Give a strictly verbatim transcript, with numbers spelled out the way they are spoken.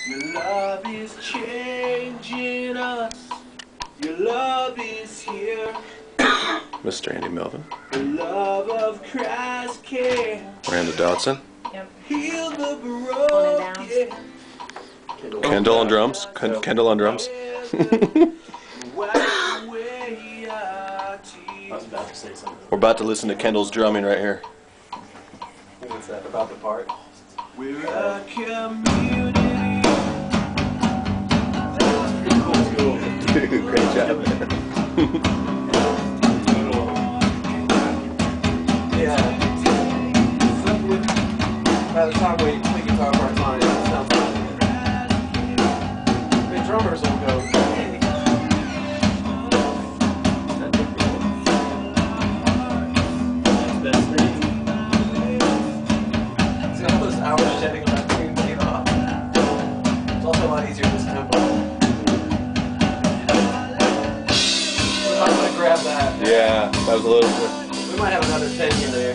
Your love is changing us. Your love is here. Mister Andy Melvin. The love of Christ can. Miranda Dodson. Yep. Heal the broken. Kendall on drums. Ken Kendall on drums. Wipe away our tears. I was about to say something. We're about to listen to Kendall's drumming right here. What's that about the part? We're a community. Great job. Yeah. By the time we play guitar parts on it, it sounds fun. The drummers will go, hey. That's best See all those hours shedding on that tune paid off. It's also a lot easier this tempo. I'm gonna grab that. Yeah, that was a little bit. We might have another ten in there.